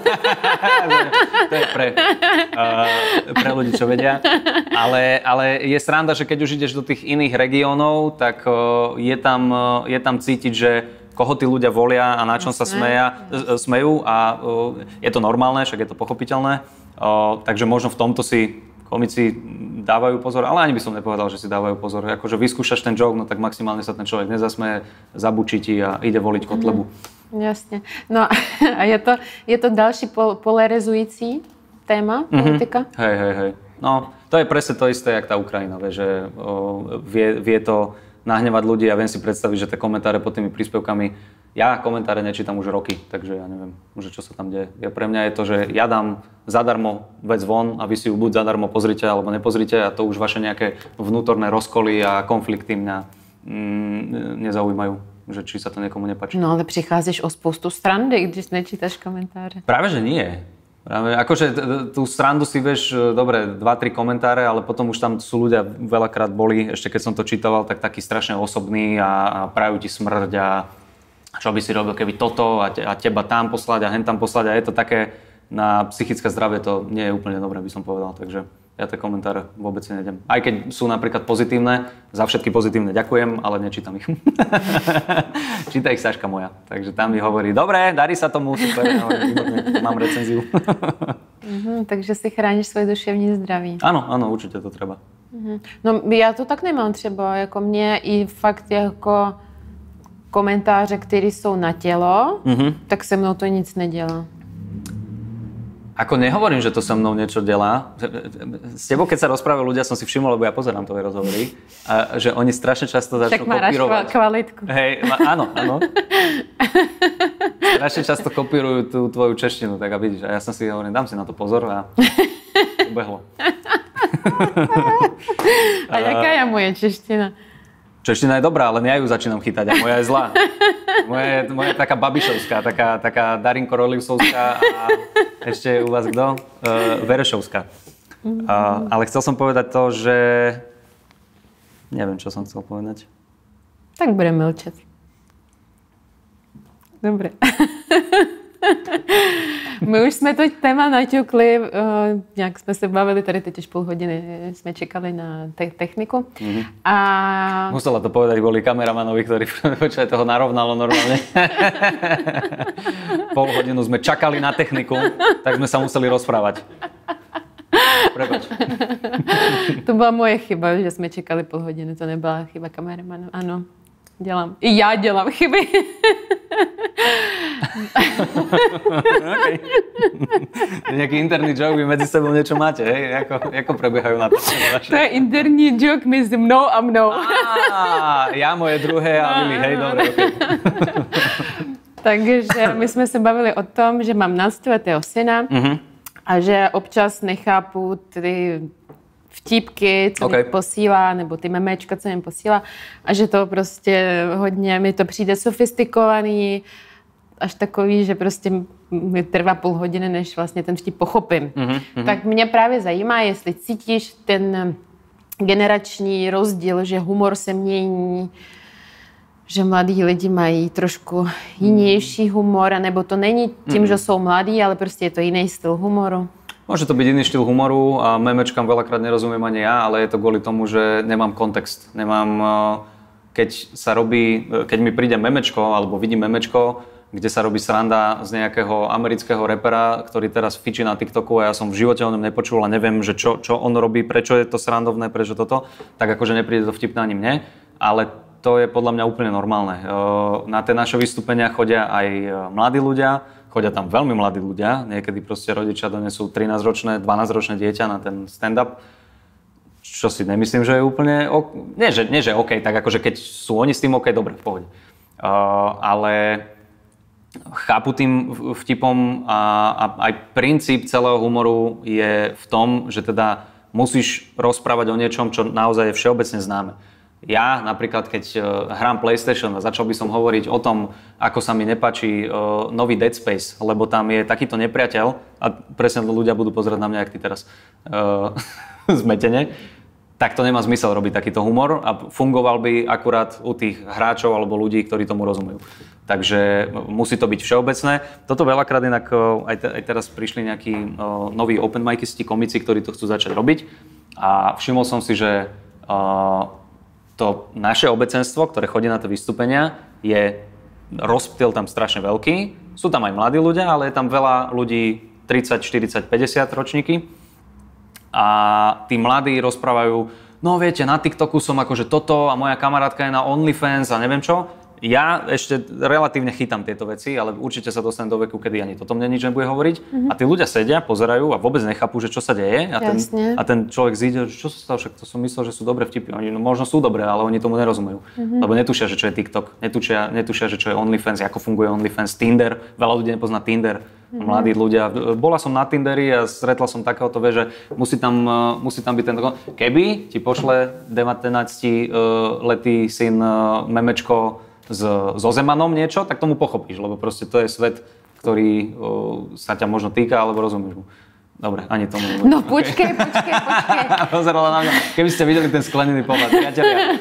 To je pre ľudí, čo vedia. Ale je sranda, že keď už ideš do tých iných regiónov, tak je tam cítiť, že koho tí ľudia volia a na čom sa smejú a je to normálne, však je to pochopiteľné. Takže možno v tomto si komici dávajú pozor, ale ani by som nepovedal, že si dávajú pozor. Akože vyskúšaš ten joke, no tak maximálne sa ten človek nezasmeje, zabučí ti a ide voliť Kotlebu. Jasne. No a je to další polarizující téma, politika? Hej. No, to je presne to isté, jak tá Ukrajina, že vie to nahnevať ľudí a viem si predstaviť, že tie komentáre pod tými príspevkami Ja komentáre nečítam už roky, takže ja neviem, že čo sa tam deje. Pre mňa je to, že ja dám zadarmo vec von a vy si ju buď zadarmo pozrite alebo nepozrite a to už vaše nejaké vnútorné rozkoly a konflikty mňa nezaujímajú, že či sa to niekomu nepáči. No ale přicházíš o spoustu srandy, když nečítaš komentáře. Práve, že nie. Práve, akože tú srandu si vieš, dobre, 2-3 komentáre, ale potom už tam sú ľudia veľakrát boli, ešte keď som to čítaval, tak taký strašne osobný a prajú ti smrť a čo by si robil, keby toto a teba tam poslať a hen tam poslať a je to také na psychické zdravie, to nie je úplne dobré, by som povedal, takže ja tie komentáre vôbec si nejdem. Aj keď sú napríklad pozitívne, za všetky pozitívne ďakujem, ale nečítam ich. Číta ich Saška moja, takže tam mi hovorí, dobre, darí sa tomu, super, mám recenziu. Takže si chráníš svoje duševní zdraví. Áno, určite to treba. No já to tak nemám třeba, jako mě i fakt jako komentáře, které jsou na tělo, tak se mnou to nic nedělá. Ako nehovorím, že to so mnou niečo delá. S tebou, keď sa rozprávajú ľudia, som si všimol, lebo ja pozerám tvoje rozhovory, a že oni strašne často začnú kopírovať. Tak máš kvalitku. Hej, áno. Strašne často kopírujú tú tvoju češtinu, tak a vidíš. A ja som si hovoril, dám si na to pozor a ubehlo. A jaká je moje čeština? Čeština je dobrá, ale ja ju začínam chytať a moja je zlá. Moja je taká babišovská, taká Darinko Rolivsovská a ešte u vás kto? Verešovská. Ale chcel som povedať to, že... Neviem, čo som chcel povedať. Tak budem mlčet. Dobre. My už jsme to téma naťukli, nějak jsme se bavili, tady teď už půl hodiny jsme čekali na techniku. A... Musela to povedať kvôli kameramanovi, ktorý toho narovnalo normálne. Pol hodinu sme čakali na techniku, tak sme sa museli rozprávať. Prepač. To byla moje chyba, že jsme čekali půl hodiny, to nebyla chyba kameramanu. Ano, dělám. I já dělám chyby. Okay. Nejaký interný joke, vy medzi sebou niečo máte, hej? Ako prebiehajú na to? To je interní joke mezi mnou a mnou. Ja moje druhé a Lili, hej, dobre, okay. Takže my jsme se bavili o tom, že mám 12letého syna a že občas nechápu ty vtípky, co mi posílá, nebo ty memečka, co mi posílá, a že to prostě hodně mi to přijde sofistikovaný, až takový, že prostě mi trvá půl hodiny, než vlastně ten vtip pochopím. Tak mě právě zajímá, jestli cítíš ten generační rozdíl, že humor se mění, že mladí lidi mají trošku jinější humor, nebo to není tím, že jsou mladí, ale prostě je to jiný styl humoru. Môže to byť iný štýl humoru a memečkám veľakrát nerozumiem ani ja, ale je to kvôli tomu, že nemám kontext. Keď mi príde memečko alebo vidím memečko, kde sa robí sranda z nejakého amerického repera, ktorý teraz fičí na TikToku a ja som v živote o ňom nepočul a neviem, že čo on robí, prečo je to srandovné, prečo toto, tak akože nepríde to vtipné ani mne, ale to je podľa mňa úplne normálne. Na tie naše vystúpenia chodia aj mladí ľudia, chodia tam veľmi mladí ľudia, niekedy proste rodičia donesú 13-ročné, 12-ročné dieťa na ten stand-up, čo si nemyslím, že je úplne nie, že OK, tak akože keď sú oni s tým OK, dobre, v pohode. Ale chápu tým vtipom a aj princíp celého humoru je v tom, že teda musíš rozprávať o niečom, čo naozaj je všeobecne známe. Ja napríklad, keď hrám PlayStation a začal by som hovoriť o tom, ako sa mi nepáči nový Dead Space, lebo tam je takýto nepriateľ a presne ľudia budú pozerať na mňa, jak ty teraz zmetene, tak to nemá zmysel robiť takýto humor a fungoval by akurát u tých hráčov alebo ľudí, ktorí tomu rozumejú. Takže musí to byť všeobecné. Toto veľakrát inak aj teraz prišli nejakí noví open micisti, komici, ktorí to chcú začať robiť a všimol som si, že to naše obecenstvo, ktoré chodí na tie vystúpenia, je rozptyl tam strašne veľký. Sú tam aj mladí ľudia, ale je tam veľa ľudí 30, 40, 50 ročníky. A tí mladí rozprávajú, no viete, na TikToku som akože toto a moja kamarátka je na OnlyFans a neviem čo. ja ešte relatívne chytám tieto veci, ale určite sa dostanem do veku, kedy ani toto mne nič nebude hovoriť. A tí ľudia sedia, pozerajú a vôbec nechápu, že čo sa deje. A ten človek zíde, že čo sa stalo, však to som myslel, že sú dobré vtipy. Oni možno sú dobré, ale oni tomu nerozumejú. Lebo netušia, že čo je TikTok, netušia, že čo je OnlyFans, ako funguje OnlyFans, Tinder. Veľa ľudí nepozná Tinder. Mladí ľudia. Bola som na Tinderi a stretla som takéhoto, že musí tam byť ten... Keby ti pošle 19-letý syn memečko so Zemanom niečo, tak tomu pochopíš, lebo proste to je svet, ktorý sa ťa možno týka, alebo rozumieš mu. Dobre, ani tomu nebudem. No počkej. Pozerala na mňa, keby ste videli ten sklenený pohľad, priatelia.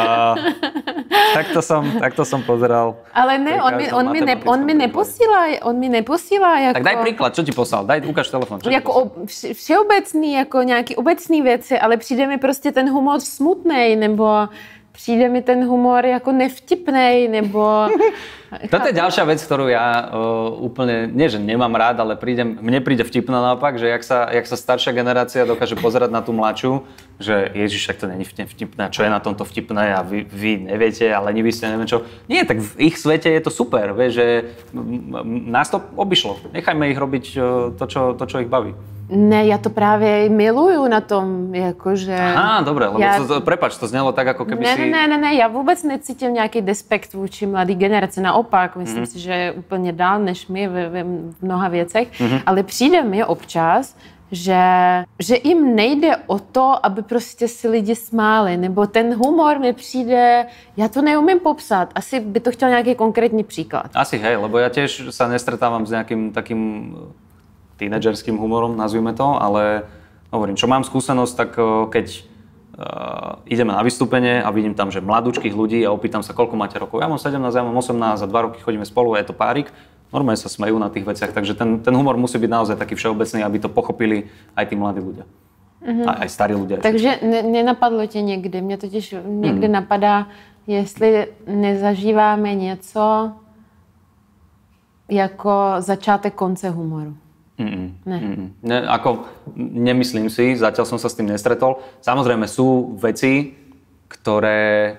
Takto som pozeral. Ale ne, on mi neposílá jako... Tak daj príklad, čo ti poslal? Ukáž telefon. Jako všeobecný, jako nějaký obecný věci, ale přijde mi prostě ten humor smutnej, nebo přijde mi ten humor jako nevtipnej, nebo... Toto je ďalšia vec, ktorú ja úplne, nie že nemám rád, ale mne príde vtipná naopak, že jak sa staršia generácia dokáže pozerať na tú mladšiu, že ježiš, tak to není vtipné, čo je na tomto vtipné a vy neviete, ale vy ste neviem čo. Nie, tak v ich svete je to super, vieš, že nás to obišlo. Nechajme ich robiť to, čo ich baví. Ne, já to právě miluju na tom, jakože... Aha, dobré, lebo prepáč, to znelo tak, ako keby si... Ne, já vůbec necítím nějaký despekt vůči mladé generaci, naopak, myslím si, že je úplně dál než my v mnoha věcech, ale přijde mi občas, že jim nejde o to, aby prostě si lidi smáli, nebo ten humor mi přijde, já to neumím popsat, asi by to chtěl nějaký konkrétní příklad. Asi hej, lebo ja tiež sa nestretávam s nejakým takým tínedžerským humorom, nazvime to, ale hovorím, čo mám skúsenosť, tak keď ideme na vystúpenie a vidím tam, že mladúčkých ľudí a opýtam sa, koľko máte rokov. Ja mám 17, ja mám 18, za 2 roky chodíme spolu, je to párik. Normálne sa smejú na tých veciach, takže ten humor musí byť naozaj taký všeobecný, aby to pochopili aj tí mladí ľudia. Aj starí ľudia. Takže nenapadlo tě někdy, mě totiž někdy napadá, jestli nezažíváme něco jako začátek konce humoru. Ne, ako nemyslím si, zatiaľ som sa s tým nestretol. Samozrejme sú veci, ktoré,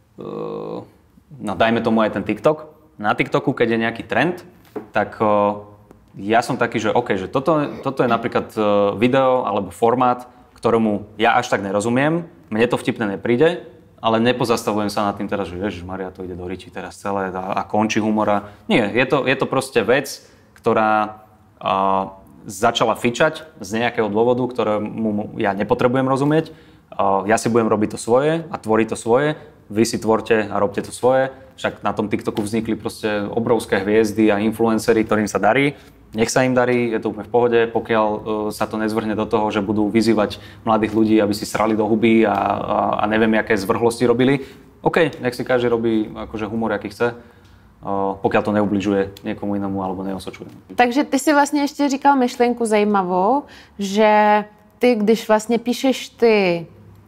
no dajme tomu aj ten TikTok. Na TikToku, keď je nejaký trend, tak ja som taký, že OK, že toto je napríklad video alebo formát, ktorému ja až tak nerozumiem, mne to vtipné nepríde, ale nepozastavujem sa nad tým teraz, že Ježišmaria, to ide do riči teraz celé a končí humora. Nie, je to proste vec, ktorá začala fičať z nejakého dôvodu, ktorému ja nepotrebujem rozumieť. Ja si budem robiť to svoje a tvoriť to svoje. Vy si tvorte a robte to svoje. Však na tom TikToku vznikli proste obrovské hviezdy a influenceri, ktorým sa darí. Nech sa im darí, je to úplne v pohode, pokiaľ sa to nezvrhne do toho, že budú vyzývať mladých ľudí, aby si srali do huby a neviem, aké zvrhlosti robili. OK, nech si každý robí akože humor, aký chce. Pokiaľ to neubližuje niekomu inému alebo neosočuje. Takže ty si vlastně ještě říkal myšlenku zajímavou, že ty, když vlastně píšeš ty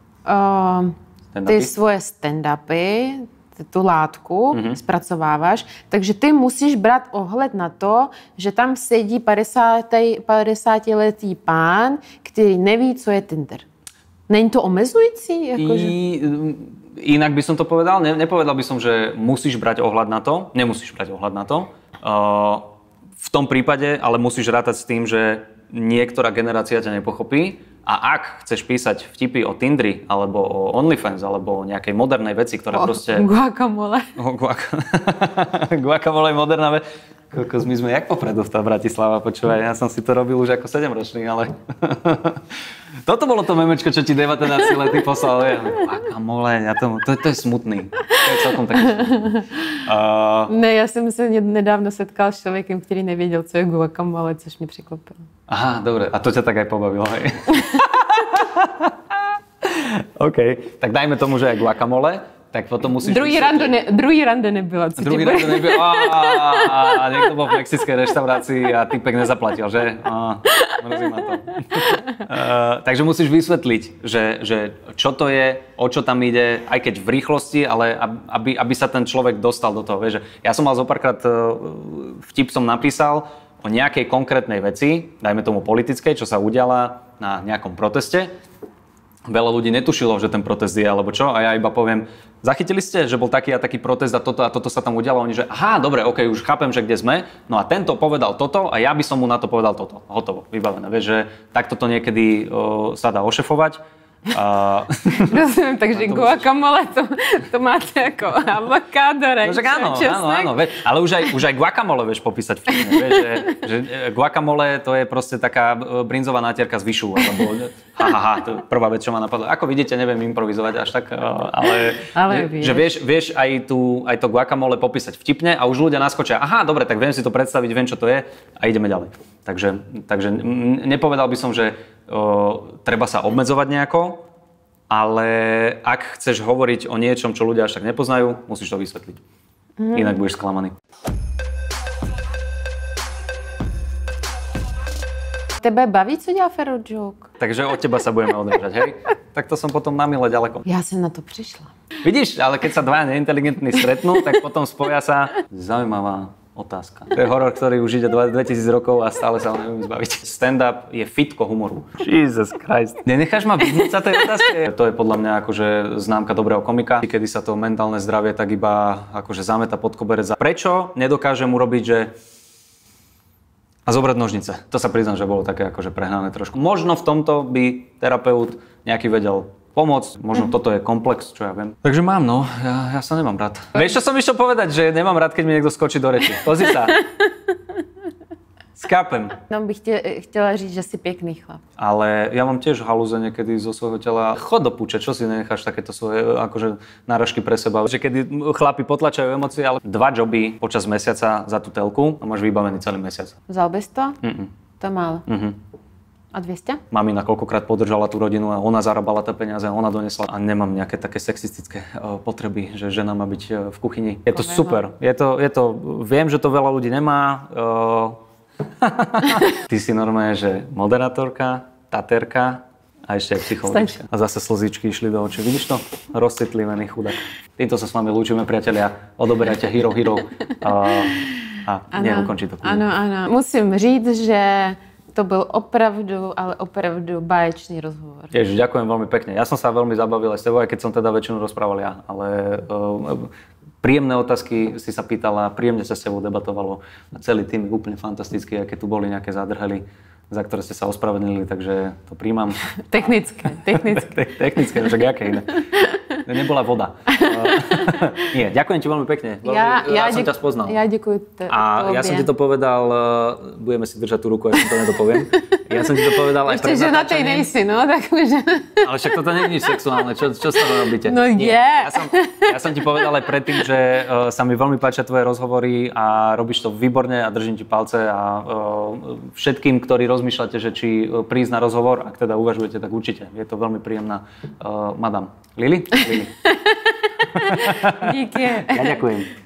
svoje stand-upy, tu látku zpracováváš, takže ty musíš brát ohled na to, že tam sedí 50letý pán, který neví, co je Tinder. Není to omezující? Jakože... Inak by som to povedal, nepovedal by som, že musíš brať ohľad na to, nemusíš brať ohľad na to. V tom prípade, ale musíš rátať s tým, že niektorá generácia ťa nepochopí a ak chceš písať vtipy o Tindri, alebo o OnlyFans, alebo o nejakej modernej veci, ktorá proste... Guacamole. Guacamole je moderná vec. Kokos, my sme jak popredu v tá Bratislava, počúvaj, ja som si to robil už ako 7-ročný, ale... Toto bolo to memečko, čo ti 19-letý poslal, guacamole, to je smutný. To je celkom taký smutný. Ne, já jsem se nedávno setkal s člověkem, který nevěděl, co je guacamole, což mě překvapilo. Aha, dobre, a to ťa tak aj pobavilo, hej? OK, tak dajme tomu, že je guacamole. Tak potom musíš... Druhý rande nebylo. Druhý rande nebylo. A niekto bol v mexickej reštaurácii a typek nezaplatil, že? Mrzí ma to. Takže musíš vysvetliť, že čo to je, o čo tam ide, aj keď v rýchlosti, ale aby sa ten človek dostal do toho. Vieš, ja som mal zopárkrát vtip som napísal o nejakej konkrétnej veci, dajme tomu politickej, čo sa udiala na nejakom proteste. veľa ľudí netušilo, že ten protest je, alebo čo, a ja iba poviem, zachytili ste, že bol taký a taký protest a toto sa tam udialo, oni že aha, dobre, ok, už chápem, že kde sme, no a tento povedal toto a ja by som mu na to povedal toto, hotovo, vybavené, vieš, že takto to niekedy sa dá ošefovať. Rozumiem, takže guacamole to máte ako avokádo, rajčo, áno, ale už aj guacamole vieš popísať vtipne, vieš, že guacamole to je proste taká brinzová nátierka z vyšu, alebo to je prvá vec, čo ma napadlo. Ako vidíte, neviem improvizovať až tak, ale že vieš aj to guacamole popísať vtipne a už ľudia naskočia, aha, dobre, tak viem si to predstaviť, viem, čo to je a ideme ďalej. Takže nepovedal by som, že treba sa obmedzovať nejako, ale ak chceš hovoriť o niečom, čo ľudia až tak nepoznajú, musíš to vysvetliť. Inak budeš sklamaný. Tebe baví, co dělá Fero Joke? Takže od teba sa budeme odrážať, hej? Tak to som potom na mile ďaleko. Ja som na to prišla. Vidíš, ale keď sa dvaja neinteligentní stretnú, tak potom spoja sa zaujímavá otázka. To je horor, ktorý už ide 2000 rokov a stále sa ho neviem zbaviť. Stand-up je fitko humoru. Jesus Christ. Nenecháš ma vyhnúť sa tej otázke? To je podľa mňa akože známka dobrého komika, kedy sa to mentálne zdravie tak iba akože zameta pod koberec. Prečo nedokážem urobiť, že a zobrať nožnice? To sa priznám, že bolo také akože prehnané trošku. Možno v tomto by terapeut nejaký vedel pomôcť, možno toto je komplex, čo ja viem. Takže mám, no, ja sa nemám rád. Vieš, čo som išiel povedať? Že nemám rád, keď mi niekto skočí do reči. Pozri sa. Skápem. No bych chtěla říct, že si pěkný chlap. Ale ja mám tiež halúze niekedy zo svojho tela. Chod do púče, čo si nenecháš takéto svoje akože náražky pre seba. Že kedy chlapi potlačajú emócie, ale 2 joby počas mesiaca za tú telku a máš vybavený celý mesiac. Vzal bys to? To je málo. A 200? Mamina koľkokrát podržala tú rodinu a ona zarábala tie peniaze, ona donesla. A nemám nejaké také sexistické potreby, že žena má byť v kuchyni. Je to super. Viem, že to veľa ľudí nemá. Ty si normálne, že moderátorka, taterka a ešte aj psychologička. A zase slzičky išli do očí. Vidíš to? Rozcitlivený chudák. Týmto sa s vami lúčime, priatelia. Odoberajte Hero a neukončí to. Áno. Musím říct, že to byl opravdu, ale opravdu báječný rozhovor. Ježiš, ďakujem veľmi pekne. Ja som sa veľmi zabavil aj s tebou, aj keď som teda väčšinu rozprával ja, ale príjemné otázky si sa pýtala, príjemne sa s tebou debatovalo. Celý tým je úplne fantastický, aj keď tu boli nejaké zádrhely, za ktoré ste sa ospravedlnili, takže to príjmam. Technické. Technické, však jaké iné. Nebola voda. Nie, ďakujem ti veľmi pekne. Ja som ťa spoznal. Ja ďakujem. A ja som ti to povedal, budeme si držať tú ruku, ja som to nedopoviem. Ja som ti to povedal aj pred natáčaním. Ešte, že na tej nejsi, no, takže... Ale však toto nie je nič sexuálne, čo sa to robíte? No nie. Ja som ti povedal aj predtým, že sa mi veľmi páčia tvoje rozhovory a robíš to výborne a držím ti palce a všetkým, ktorí rozmýšľate, že či prísť na rozhovor, ak teda uvažujete, tak určite. Je to veľmi príjemná madam. Lili? Díky. Ja ďakujem.